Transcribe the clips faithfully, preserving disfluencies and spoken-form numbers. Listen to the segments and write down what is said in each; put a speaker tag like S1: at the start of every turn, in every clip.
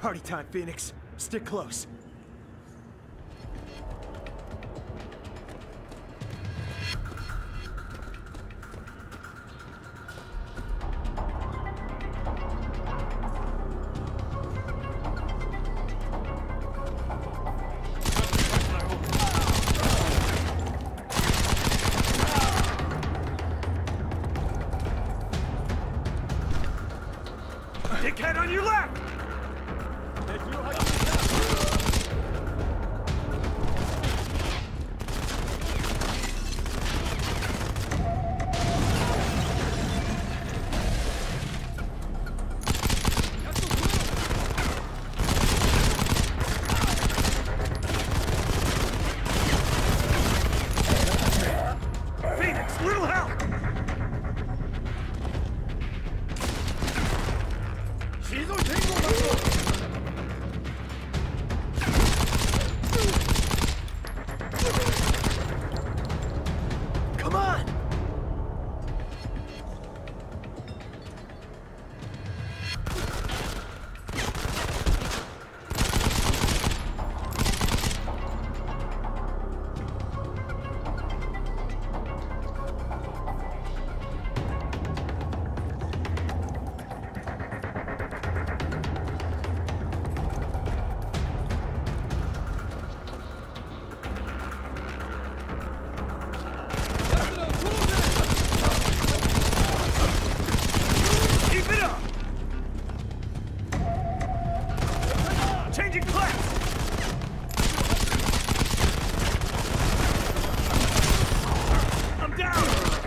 S1: Party time, Phoenix. Stick close.
S2: Dickhead on your left! Phoenix, little help!
S1: Come on!
S2: Keep it up! Changing class! I'm down!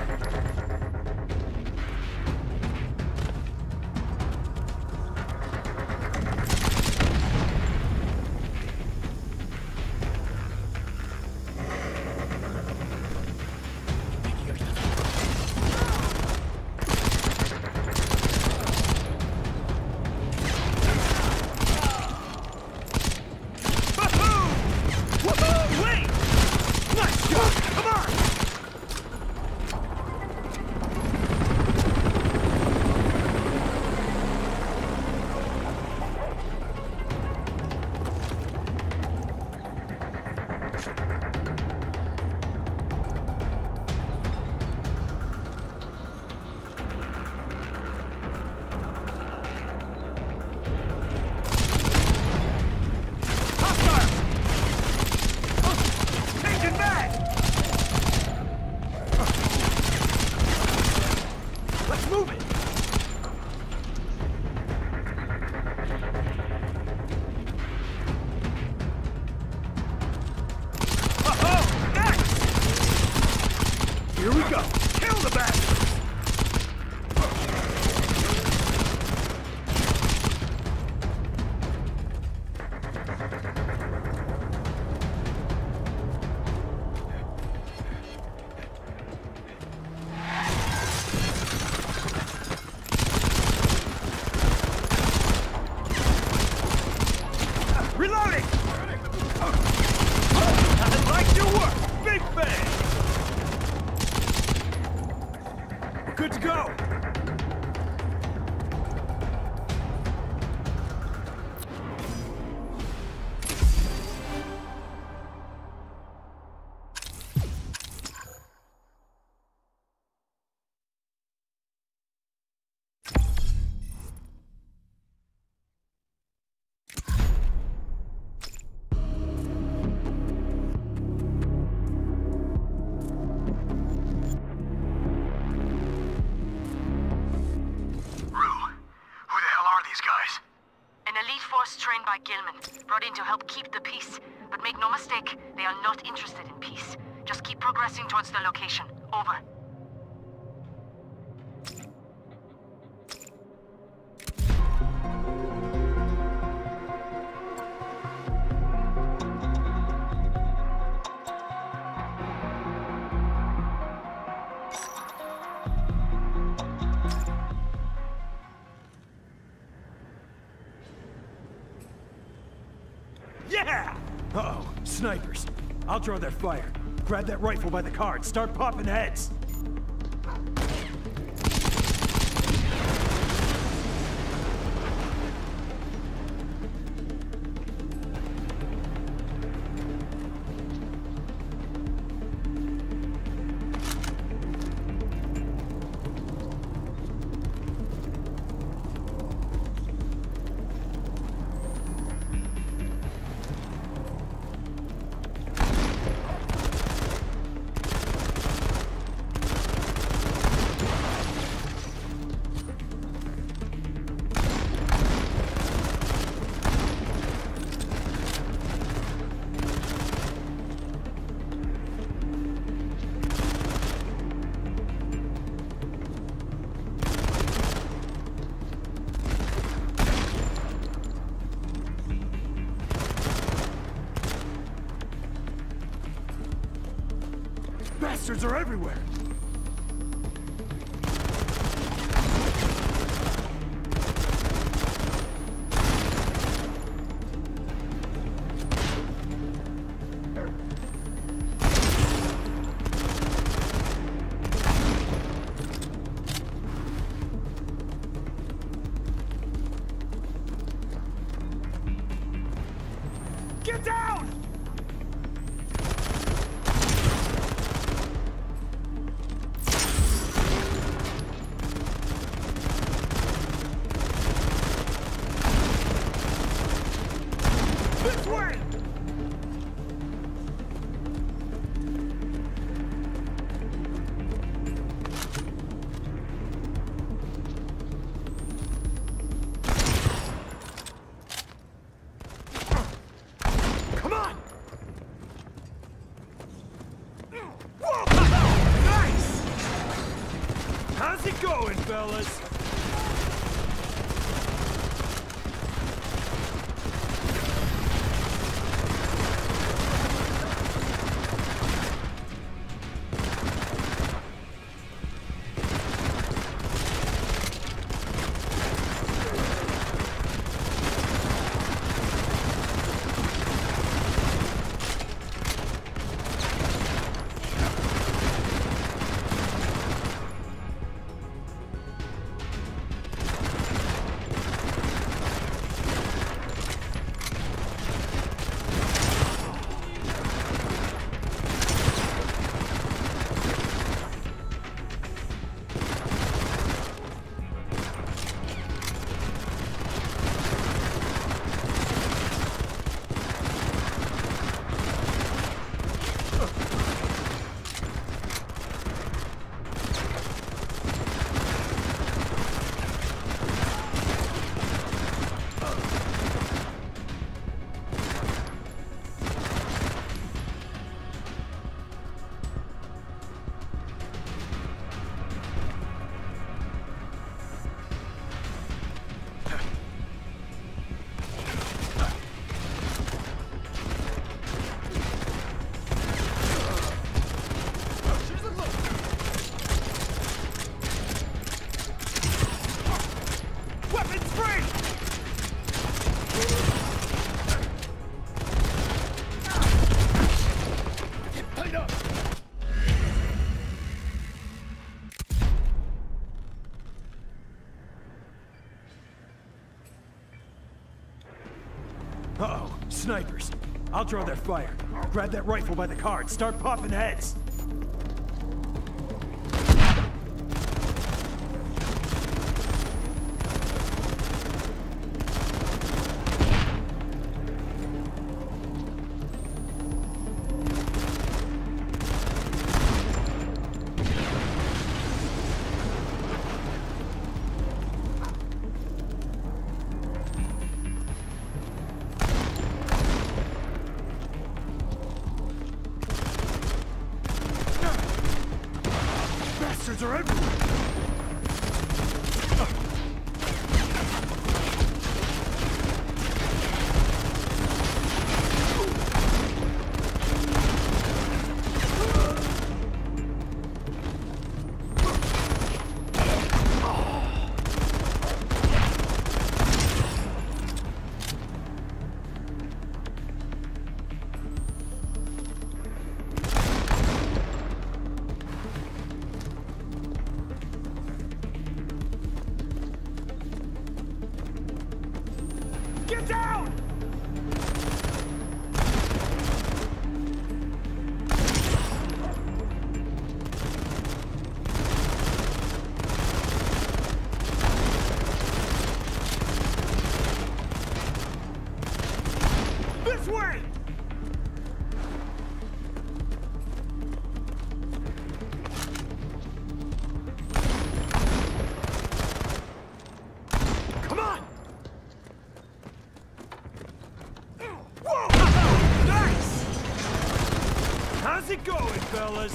S2: Woohoo! Wait! Nice shot! Come on! Hostile! Changing back! Let's move it! Oh, next! Here we go! Kill the bastards! Reloading! I like your work! Big bang! We're good to go!
S3: An elite force trained by Gilman, brought in to help keep the peace. But make no mistake, they are not interested in peace. Just keep progressing towards the location. Over.
S2: Yeah!
S1: Uh-oh, snipers. I'll draw their fire. Grab that rifle by the car and start popping heads. Bastards are everywhere!
S2: Get down! This way! Come on! Whoa! Nice!
S1: How's it going, fellas? Uh-oh, snipers. I'll draw their fire. Grab that rifle by the car and start popping heads. Bastards are everywhere!
S2: Get down! This way! Come on! Whoa! Nice!
S1: How's it going, fellas?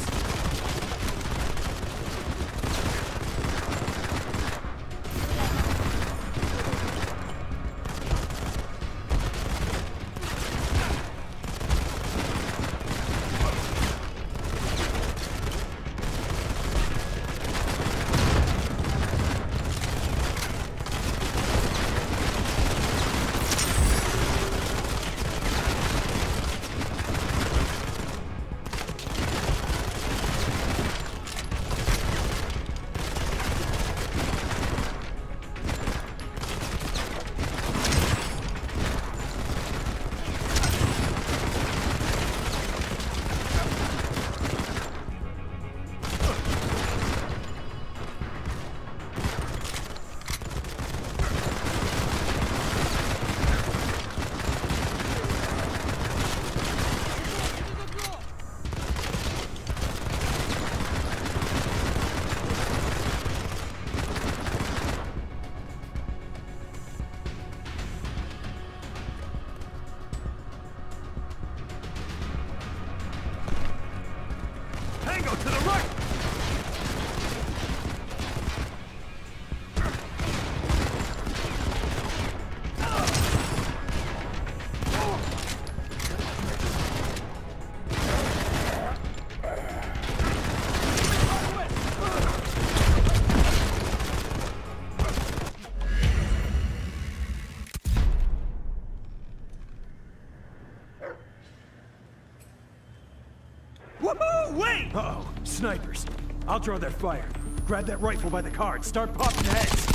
S2: Woohoo! Wait!
S1: Uh-oh, snipers. I'll draw their fire. Grab that rifle by the card, start popping heads.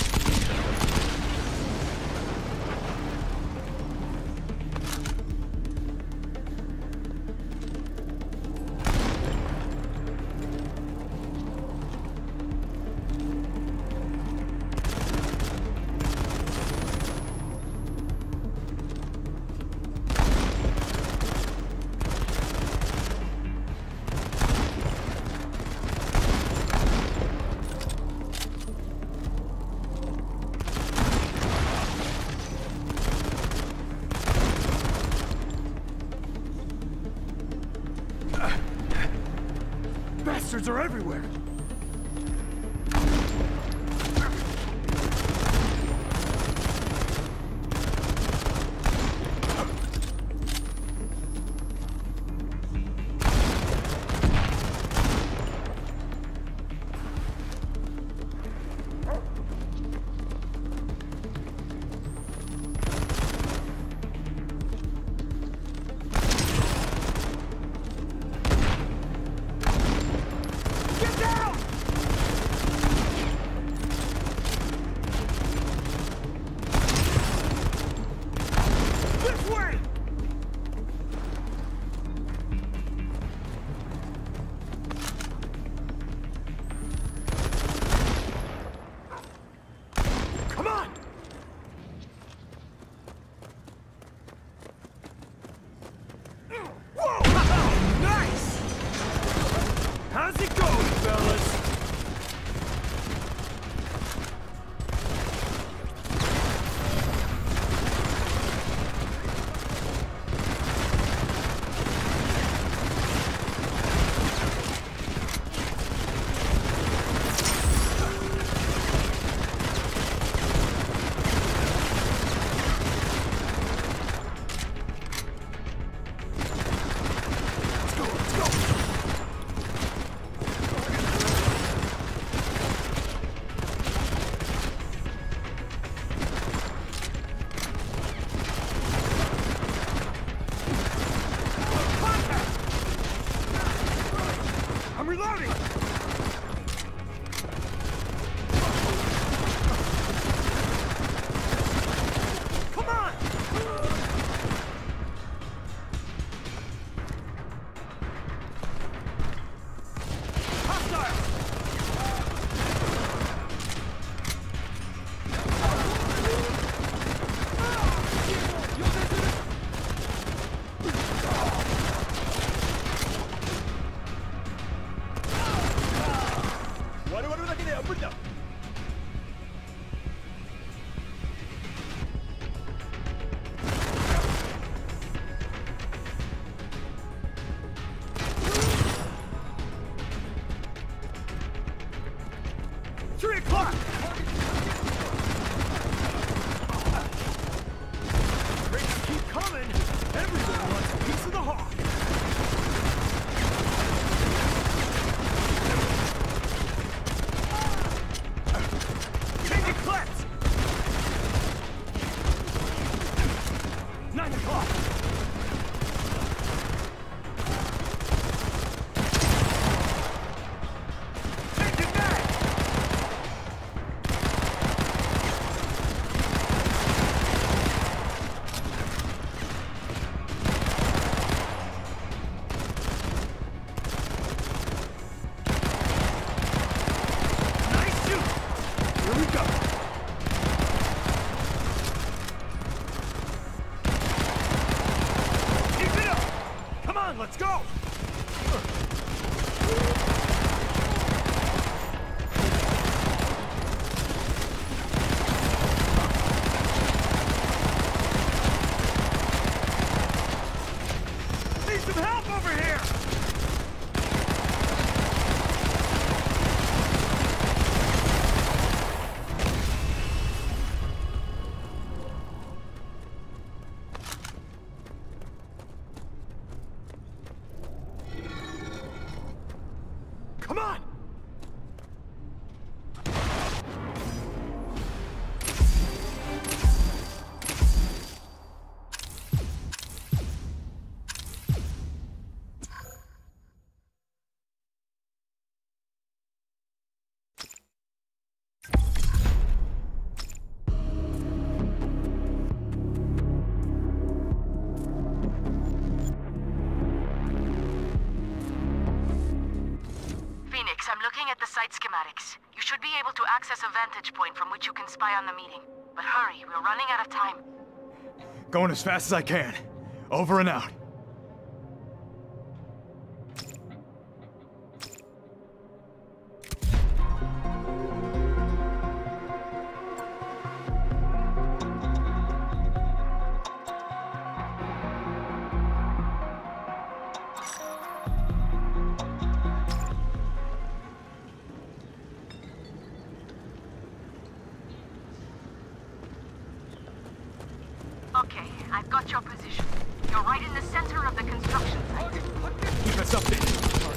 S1: Bastards are everywhere!
S2: Three o'clock! Drinks keep coming! Everyone wants a piece of the hawk! Changing clips! Nine o'clock! Let's go! Need some help over here! Come on!
S3: Phoenix, I'm looking at the site schematics. You should be able to access a vantage point from which you can spy on the meeting. But hurry, we're running out of time.
S1: Going as fast as I can. Over and out.
S3: Okay, I've got your position. You're right in the center of the construction site.
S1: Keep us updated.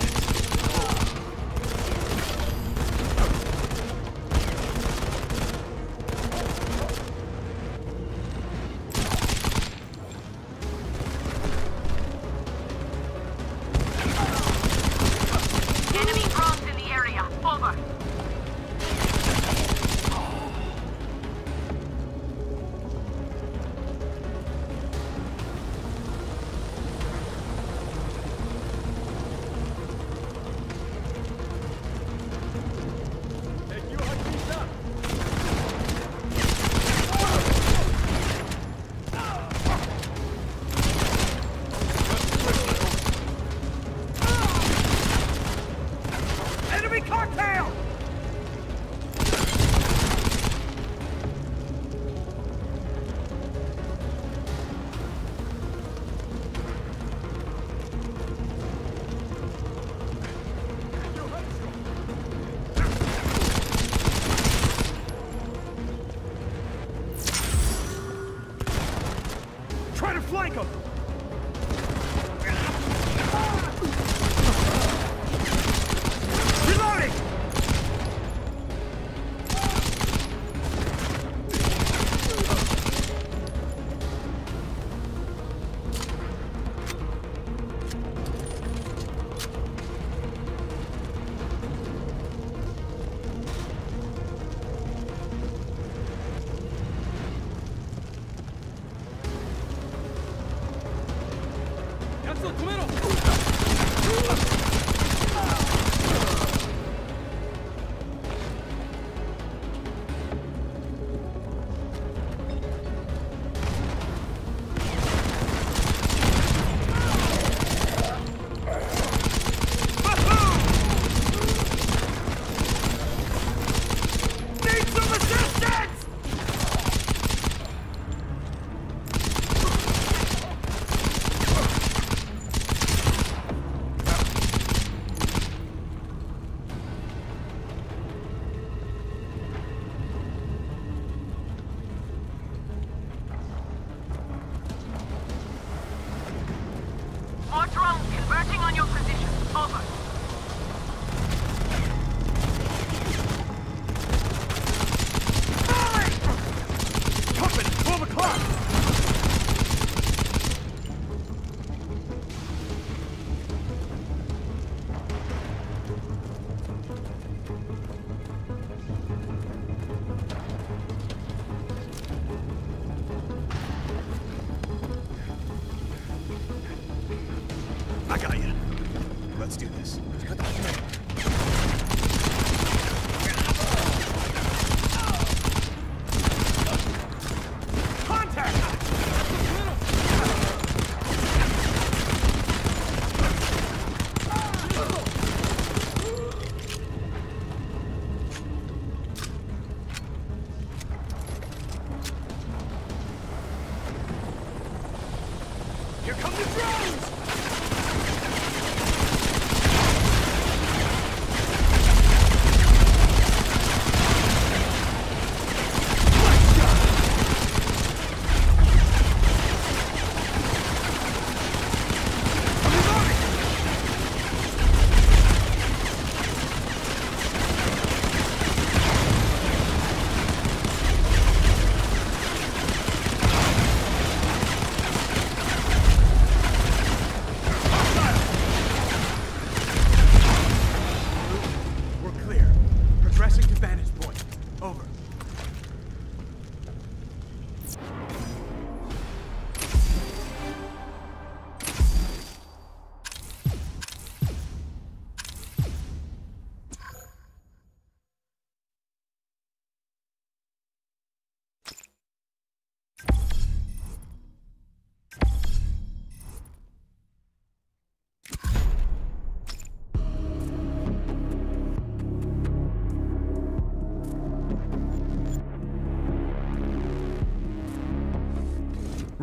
S3: Enemy drones in the area. Over.
S1: Flank him! Reloading!
S3: More drones converging on your position. Over.
S1: Company, twelve o'clock! I got you. Let's do this. Contact! Here come the drones!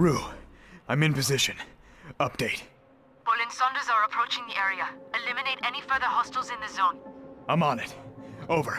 S2: Rue, I'm in position. Update.
S3: Bull and Saunders are approaching the area. Eliminate any further hostiles in the zone.
S2: I'm on it. Over.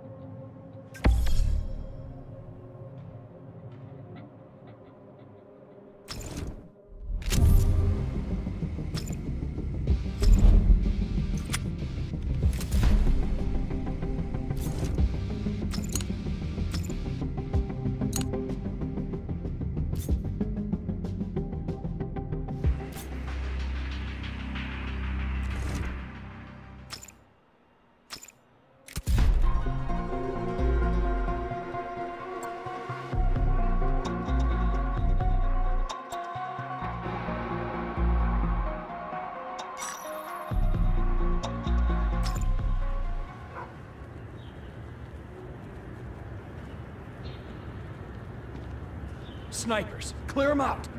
S1: Snipers, clear them out.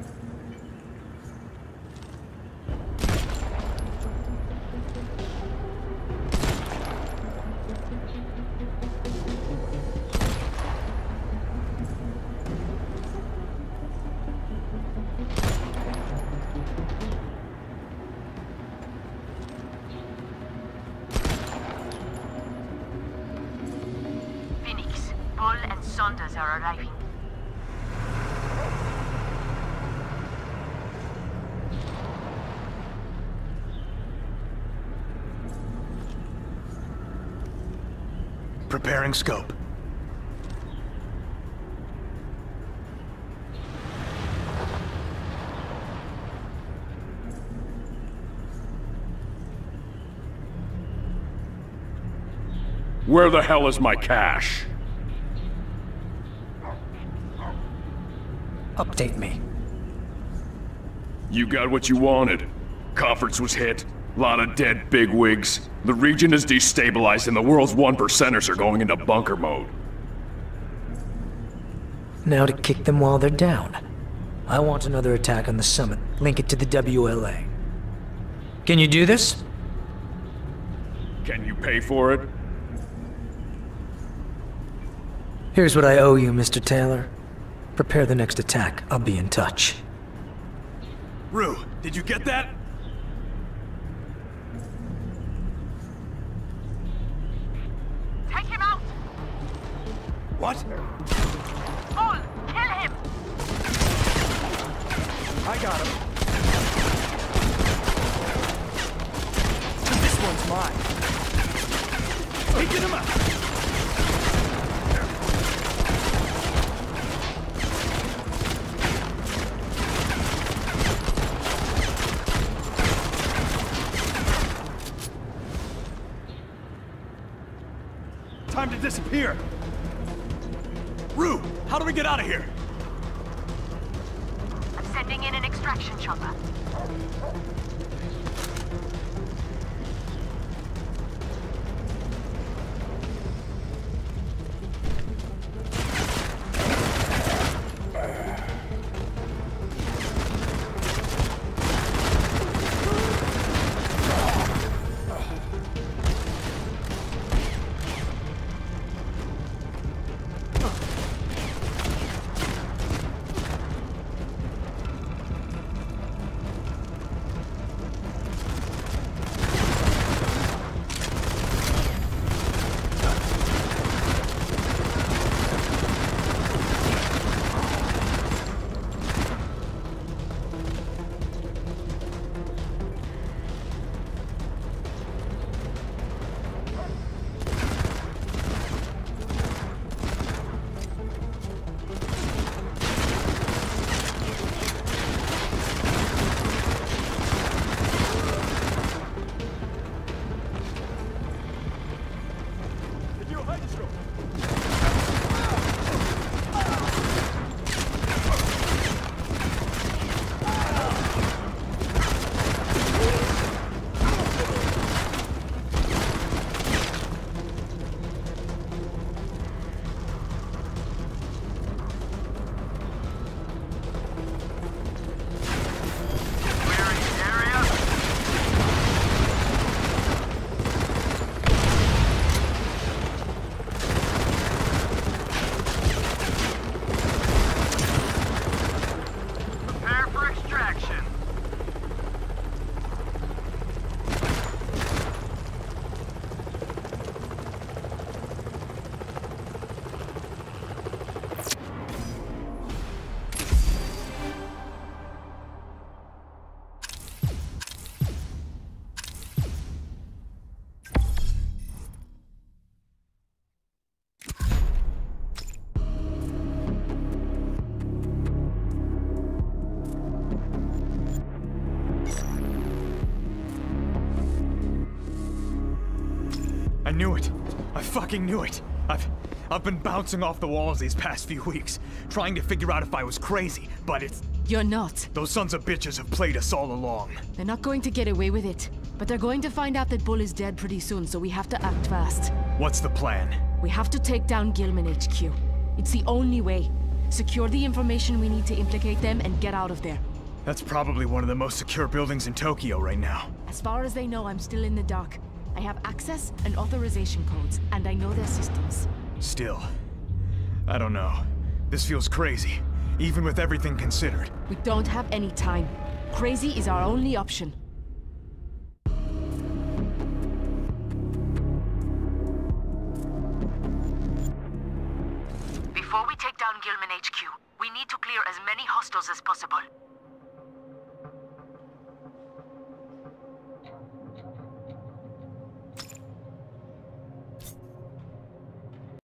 S3: Phoenix, Bull and Saunders are arriving.
S2: Preparing scope.
S4: Where the hell is my cash?
S5: Update me.
S4: You got what you wanted. Conference was hit. Lot of dead bigwigs. The region is destabilized and the world's one percenters are going into bunker mode.
S5: Now to kick them while they're down. I want another attack on the summit. Link it to the W L A. Can you do this?
S4: Can you pay for it?
S5: Here's what I owe you, Mister Taylor. Prepare the next attack. I'll be in touch.
S1: Rue, did you get that?
S3: Take him out!
S1: What?
S3: Bull, kill him!
S1: I got him. This one's mine. Taking him out. Time to disappear. Rue, how do we get out of here?
S3: I'm sending in an extraction chopper.
S2: I knew it. I fucking knew it. I've... I've been bouncing off the walls these past few weeks, trying to figure out if I was crazy, but it's...
S6: You're not.
S2: Those sons of bitches have played us all along.
S6: They're not going to get away with it. But they're going to find out that Bull is dead pretty soon, so we have to act fast.
S2: What's the plan?
S6: We have to take down Gilman H Q. It's the only way. Secure the information we need to implicate them and get out of there.
S2: That's probably one of the most secure buildings in Tokyo right now.
S6: As far as they know, I'm still in the dark. I have access and authorization codes, and I know their systems.
S2: Still, I don't know. This feels crazy, even with everything considered.
S6: We don't have any time. Crazy is our only option.
S3: Before we take down Gilman H Q, we need to clear as many hostiles as possible.